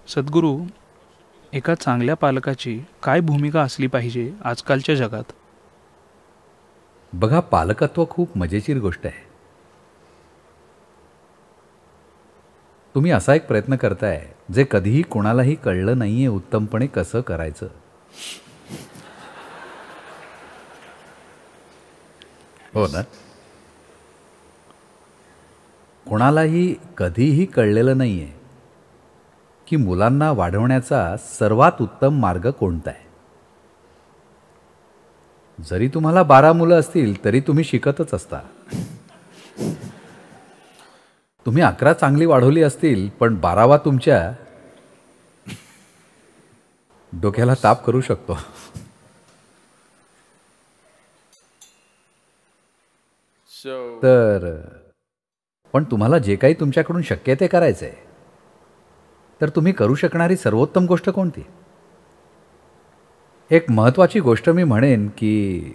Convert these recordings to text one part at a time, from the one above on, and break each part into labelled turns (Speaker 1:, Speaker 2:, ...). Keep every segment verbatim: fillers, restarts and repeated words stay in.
Speaker 1: सद्गुरू, एका चांगल्या पालकाची काय भूमिका असली पाहिजे आजकालच्या जगात?
Speaker 2: बघा, पालकत्व खूप मजेशीर गोष्ट आहे. तुम्ही असा एक प्रयत्न करताय जे कधीही कोणालाही कळलं नाहीये उत्तमपणे कसं करायचं. हो ना? कोणालाही कधीही कळलेलं नाहीये की मुलांना वाढवण्याचा सर्वात उत्तम मार्ग कोणता आहे. जरी तुम्हाला बारा मुलं असतील तरी तुम्ही शिकतच असता. तुम्ही अकरा चांगली वाढवली असतील पण बारावा तुमच्या डोक्याला ताप करू शकतो. तर पण तुम्हाला जे काही तुमच्याकडून शक्य ते करायचंय, तर तुम्ही करू शकणारी सर्वोत्तम गोष्ट कोणती? एक महत्त्वाची गोष्ट मी म्हणेन की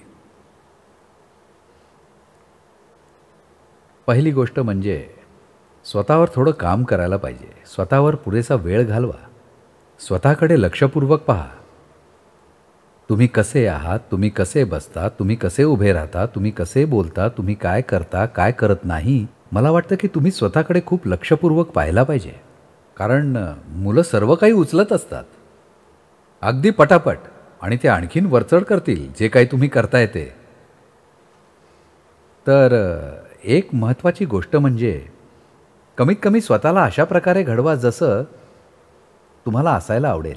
Speaker 2: पहिली गोष्ट म्हणजे स्वतःवर थोडं काम करायला पाहिजे. स्वतःवर पुरेसा वेळ घालवा. स्वतःकडे लक्षपूर्वक पहा. तुम्ही कसे आहात, तुम्ही कसे बसता, तुम्ही कसे उभे राहता, तुम्ही कसे बोलता, तुम्ही काय करता, काय करत नाही. मला वाटतं की तुम्ही स्वतःकडे खूप लक्षपूर्वक पाहायला पाहिजे. कारण मुलं सर्व काही उचलत असतात अगदी पटापट, आणि ते आणखीन वरचढ करतील जे काही तुम्ही करताय ते. तर एक महत्त्वाची गोष्ट म्हणजे कमीत कमी स्वतःला अशा प्रकारे घडवा जसं तुम्हाला असायला आवडेल.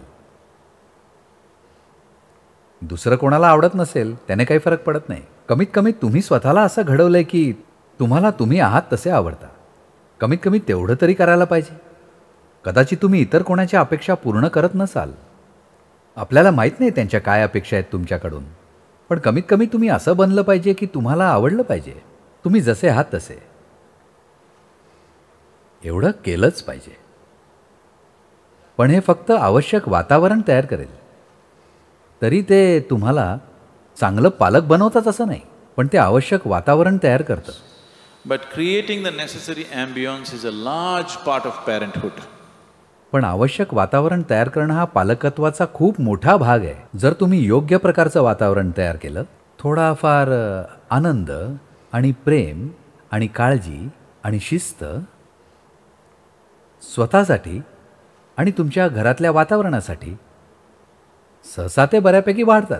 Speaker 2: दुसरं कोणाला आवडत नसेल त्याने काही फरक पडत नाही. कमीत कमी तुम्ही स्वतःला असं घडवलंय की तुम्हाला तुम्ही आहात तसे आवडता. कमीत कमी तेवढं तरी करायला पाहिजे. कदाचित तुम्ही इतर कोणाच्या अपेक्षा पूर्ण करत नसाल. आपल्याला माहीत नाही त्यांच्या काय अपेक्षा आहेत तुमच्याकडून. पण कमीत कमी तुम्ही असं बनलं पाहिजे की तुम्हाला आवडलं पाहिजे. तुम्ही जसे आहात तसे. एवढं केलंच पाहिजे. पण हे फक्त आवश्यक वातावरण तयार करेल. तरी ते तुम्हाला चांगलं पालक बनवतात असं नाही, पण ते आवश्यक वातावरण तयार करतं.
Speaker 3: But creating the necessary ambience is a large part of parenthood.
Speaker 2: पण आवश्यक वातावरण तयार करणं हा पालकत्वाचा खूप मोठा भाग आहे. जर तुम्ही योग्य प्रकारचं वातावरण तयार केलं, थोडाफार आनंद आणि प्रेम आणि काळजी आणि शिस्त स्वतःसाठी आणि तुमच्या घरातल्या वातावरणासाठी, सहसा ते बऱ्यापैकी वाढतात.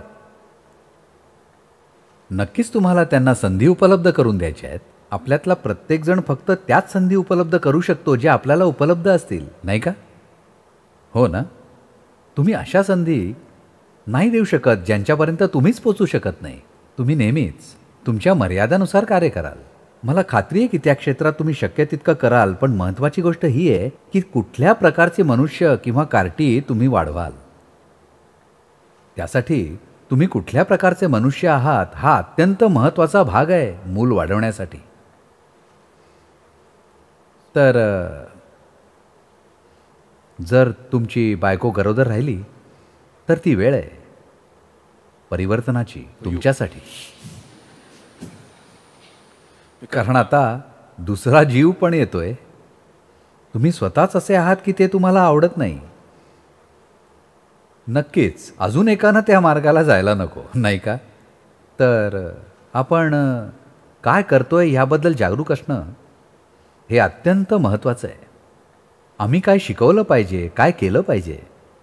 Speaker 2: नक्कीच तुम्हाला त्यांना संधी उपलब्ध करून द्यायच्या आहेत. आपल्यातला प्रत्येकजण फक्त त्याच संधी उपलब्ध करू शकतो जे आपल्याला उपलब्ध असतील, नाही का? हो ना? तुम्ही अशा संधी नाही देऊ शकत ज्यांच्यापर्यंत तुम्हीच पोचू शकत नाही. तुम्ही नेहमीच तुमच्या मर्यादानुसार कार्य कराल. मला खात्री आहे की त्या क्षेत्रात तुम्ही शक्य तितकं कराल. पण महत्त्वाची गोष्ट ही आहे की कुठल्या प्रकारचे मनुष्य किंवा कार्टी तुम्ही वाढवाल. त्यासाठी तुम्ही कुठल्या प्रकारचे मनुष्य आहात हा अत्यंत महत्त्वाचा भाग आहे मूल वाढवण्यासाठी. तर जर तुमची बायको गरोदर राहिली तर ती वेळ आहे परिवर्तनाची तुमच्यासाठी. कारण आता दुसरा जीव पण येतोय. तुम्ही स्वतःच असे आहात की ते तुम्हाला आवडत नाही. नक्कीच अजून एकानं त्या मार्गाला जायला नको, नाही का? तर आपण काय करतोय ह्याबद्दल जागरूक असणं हे अत्यंत महत्त्वाचं आहे. आम्ही काय शिकवलं पाहिजे, काय केलं पाहिजे.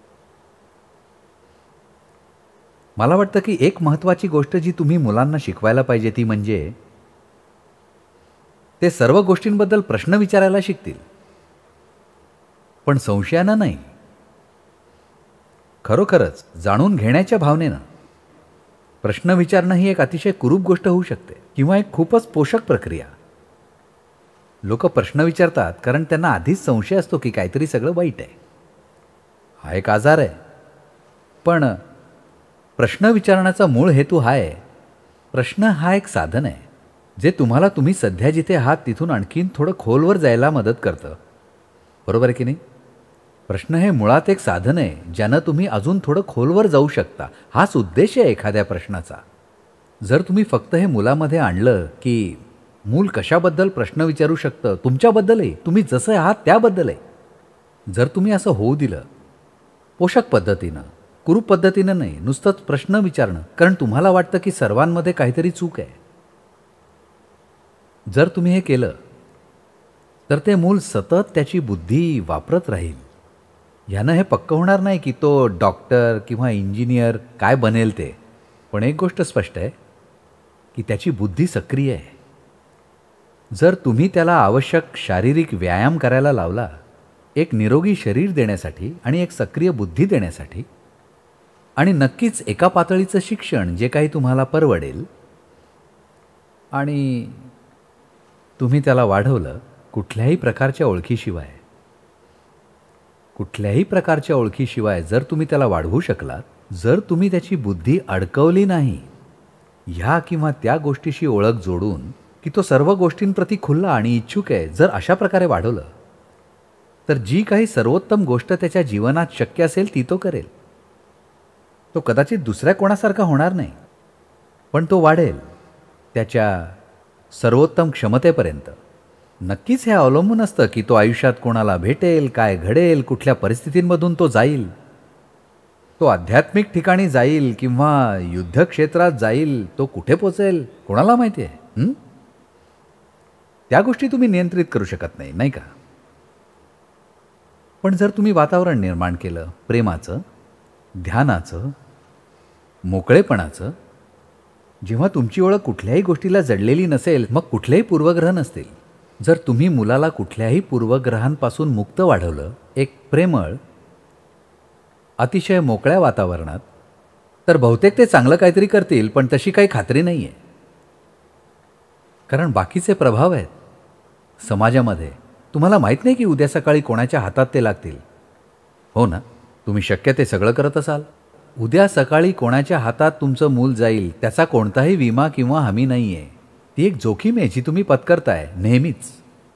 Speaker 2: मला वाटतं की एक महत्त्वाची गोष्ट जी तुम्ही मुलांना शिकवायला पाहिजे ती म्हणजे ते सर्व गोष्टींबद्दल प्रश्न विचारायला शिकतील, पण संशयानं नाही, खरोखरच जाणून घेण्याच्या भावनेनं. प्रश्न विचारणं ही एक अतिशय कुरूप गोष्ट होऊ शकते किंवा एक खूपच पोषक प्रक्रिया. लोक प्रश्न विचारतात कारण त्यांना आधीच संशय असतो की काहीतरी सगळं वाईट आहे. हा एक आजार आहे. पण प्रश्न विचारण्याचा मूळ हेतू हा आहे, प्रश्न हा एक साधन आहे जे तुम्हाला तुम्ही सध्या जिथे आहात तिथून आणखीन थोडं खोलवर जायला मदत करतं. बरोबर आहे की नाही? प्रश्न हे मुळात एक साधन आहे ज्यानं तुम्ही अजून थोडं खोलवर जाऊ शकता. हाच उद्देश आहे एखाद्या प्रश्नाचा. जर तुम्ही फक्त हे मुलामध्ये आणलं की मूल कशाबद्दल प्रश्न विचारू शकतं, तुमच्याबद्दलही, तुम्ही जसं आहात त्याबद्दलही, जर तुम्ही असं होऊ दिलं पोषक पद्धतीनं, कुरूप पद्धतीनं नाही, नुसतंच प्रश्न विचारणं, कारण तुम्हाला वाटतं की सर्वांमध्ये काहीतरी चूक आहे. जर तुम्ही हे केलं तर ते मूल सतत त्याची बुद्धी वापरत राहील. ह्यानं हे पक्कं होणार नाही की तो डॉक्टर किंवा इंजिनियर काय बनेल ते, पण एक गोष्ट स्पष्ट आहे की त्याची बुद्धी सक्रिय आहे. जर तुम्ही त्याला आवश्यक शारीरिक व्यायाम करायला लावला, एक निरोगी शरीर देण्यासाठी आणि एक सक्रिय बुद्धी देण्यासाठी, आणि नक्कीच एका पातळीचं शिक्षण जे काही तुम्हाला परवडेल, आणि तुम्ही त्याला वाढवलं कुठल्याही प्रकारच्या ओळखीशिवाय, कुठल्याही प्रकारच्या ओळखीशिवाय जर तुम्ही त्याला वाढवू शकलात, जर तुम्ही त्याची बुद्धी अडकवली नाही ह्या किंवा त्या गोष्टीशी ओळख जोडून की तो सर्व गोष्टींप्रती खुल्ला आणि इच्छुक आहे, जर अशा प्रकारे वाढवलं तर जी काही सर्वोत्तम गोष्ट त्याच्या जीवनात शक्य असेल ती तो करेल. तो कदाचित दुसऱ्या कोणासारखा होणार नाही, पण तो वाढेल त्याच्या सर्वोत्तम क्षमतेपर्यंत. नक्कीच हे अवलंबून असतं की तो आयुष्यात कोणाला भेटेल, काय घडेल, कुठल्या परिस्थितींमधून तो जाईल, तो आध्यात्मिक ठिकाणी जाईल किंवा युद्धक्षेत्रात जाईल, तो कुठे पोचेल कोणाला माहिती आहे. त्या गोष्टी तुम्ही नियंत्रित करू शकत नाही, नाही का? पण जर तुम्ही वातावरण निर्माण केलं प्रेमाचं, ध्यानाचं, मोकळेपणाचं, जेव्हा तुमची ओळख कुठल्याही गोष्टीला जडलेली नसेल, मग कुठलेही पूर्वग्रह नसतील. जर तुम्ही मुलाला कुठल्याही पूर्वग्रहांपासून मुक्त वाढवलं एक प्रेमळ, अतिशय मोकळ्या वातावरणात, तर बहुतेक ते चांगलं काहीतरी करतील, पण तशी काही खात्री नाही आहे. कारण बाकीचे प्रभाव आहेत समाजामध्ये. तुम्हाला माहीत नाही की उद्या सकाळी कोणाच्या हातात ते लागतील. हो ना, तुम्ही शक्य ते सगळं करत असाल. उद्या सकाळी कोणाच्या हातात तुमचं मूल जाईल त्याचा कोणताही विमा किंवा हमी नाही आहे. ती एक जोखीम आहे जी तुम्ही पत्करताय नेहमीच.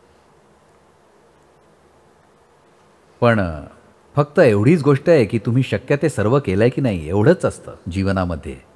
Speaker 2: पण फक्त एवढीच गोष्ट आहे की तुम्ही शक्य ते सर्व केलंय की नाही, एवढंच असतं जीवनामध्ये.